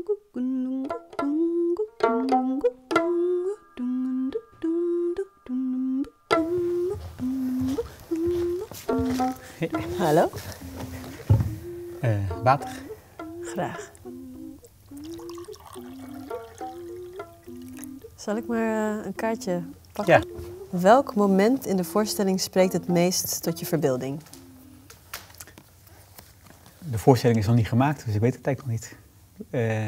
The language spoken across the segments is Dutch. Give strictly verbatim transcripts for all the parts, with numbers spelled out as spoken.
Hallo? Uh, water. Graag. Zal ik maar uh, een kaartje pakken? Ja. Welk moment in de voorstelling spreekt het meest tot je verbeelding? De voorstelling is nog niet gemaakt, dus ik weet het eigenlijk nog niet. Uh...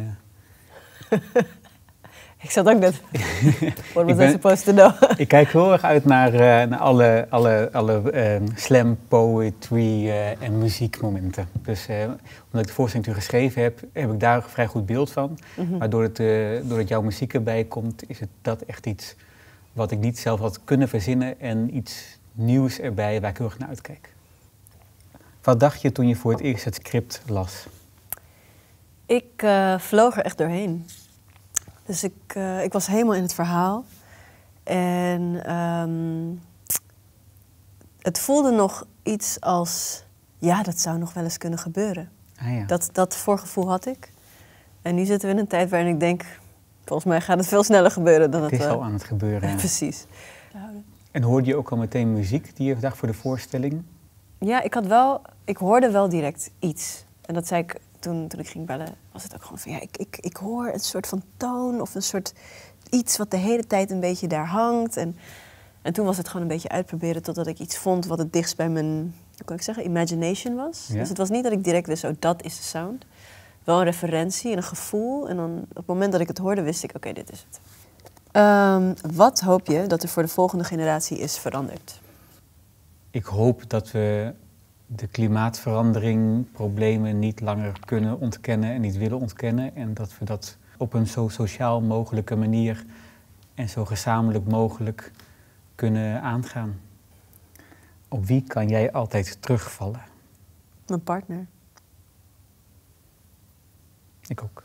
ik zat ook net. What was I supposed to know? Ik kijk heel erg uit naar, uh, naar alle, alle, alle uh, slam, poetry uh, en muziekmomenten. Dus uh, omdat ik de voorstelling natuurlijk geschreven heb, heb ik daar een vrij goed beeld van. Mm-hmm. Maar doordat, uh, doordat jouw muziek erbij komt, is het dat echt iets wat ik niet zelf had kunnen verzinnen en iets nieuws erbij waar ik heel erg naar uitkijk. Wat dacht je toen je voor het eerst het script las? Ik uh, vloog er echt doorheen. Dus ik, uh, ik was helemaal in het verhaal. En um, het voelde nog iets als, ja, dat zou nog wel eens kunnen gebeuren. Ah, ja. Dat, dat voorgevoel had ik. En nu zitten we in een tijd waarin ik denk, volgens mij gaat het veel sneller gebeuren dan het het... is uh, al aan het gebeuren. Ja, precies. En hoorde je ook al meteen muziek die je dacht voor de voorstelling? Ja, ik had wel, ik hoorde wel direct iets. En dat zei ik toen, toen ik ging bellen, was het ook gewoon van, ja, ik, ik, ik hoor een soort van toon of een soort iets wat de hele tijd een beetje daar hangt. En, en toen was het gewoon een beetje uitproberen totdat ik iets vond wat het dichtst bij mijn, hoe kan ik zeggen, imagination was. Ja. Dus het was niet dat ik direct wist, oh, dat is de sound. Wel een referentie en een gevoel. En dan op het moment dat ik het hoorde, wist ik, oké, okay, dit is het. Um, wat hoop je dat er voor de volgende generatie is veranderd? Ik hoop dat we de klimaatverandering, problemen niet langer kunnen ontkennen en niet willen ontkennen. En dat we dat op een zo sociaal mogelijke manier en zo gezamenlijk mogelijk kunnen aangaan. Op wie kan jij altijd terugvallen? Mijn partner. Ik ook.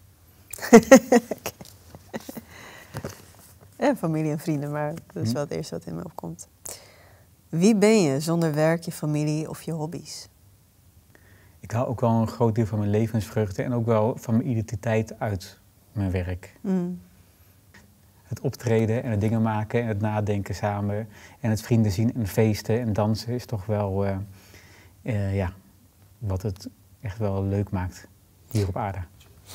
En familie en vrienden, maar dat is wel het eerste wat in me opkomt. Wie ben je zonder werk, je familie of je hobby's? Ik haal ook wel een groot deel van mijn levensvreugde en ook wel van mijn identiteit uit mijn werk. Mm. Het optreden en het dingen maken en het nadenken samen en het vrienden zien en feesten en dansen is toch wel uh, uh, ja, wat het echt wel leuk maakt hier op aarde.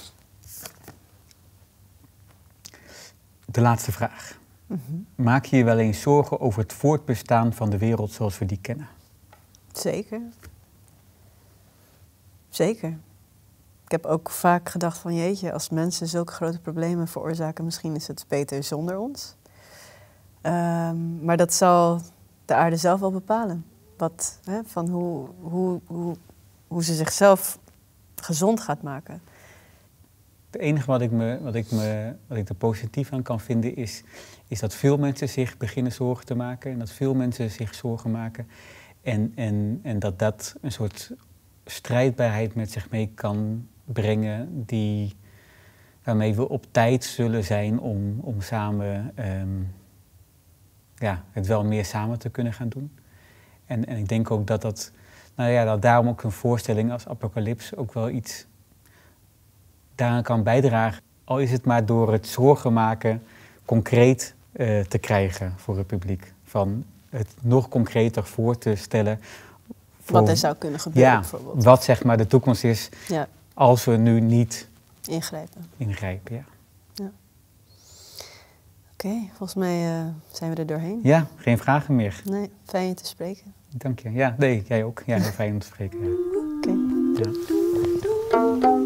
De laatste vraag. Mm-hmm. Maak je je wel eens zorgen over het voortbestaan van de wereld zoals we die kennen? Zeker. Zeker. Ik heb ook vaak gedacht van jeetje, als mensen zulke grote problemen veroorzaken, misschien is het beter zonder ons. Um, maar dat zal de aarde zelf wel bepalen. Wat, hè, van hoe, hoe, hoe, hoe ze zichzelf gezond gaat maken. Het enige wat ik, me, wat, ik me, wat ik er positief aan kan vinden is, is dat veel mensen zich beginnen zorgen te maken. En dat veel mensen zich zorgen maken. En, en, en dat dat een soort strijdbaarheid met zich mee kan brengen. Die, waarmee we op tijd zullen zijn om, om samen um, ja, het wel meer samen te kunnen gaan doen. En, en ik denk ook dat, dat, nou ja, dat daarom ook een voorstelling als Apocalypse ook wel iets daaraan kan bijdragen. Al is het maar door het zorgen maken concreet uh, te krijgen voor het publiek. Van het nog concreter voor te stellen. Voor, wat er zou kunnen gebeuren ja, bijvoorbeeld. Wat zeg maar de toekomst is ja. als we nu niet ingrijpen. ingrijpen ja. ja. Oké, okay, volgens mij uh, zijn we er doorheen. Ja, geen vragen meer. Nee, fijn je te spreken. Dank je. Ja, nee, jij ook. Ja, heel fijn om te spreken. Ja. Oké. Okay. Ja.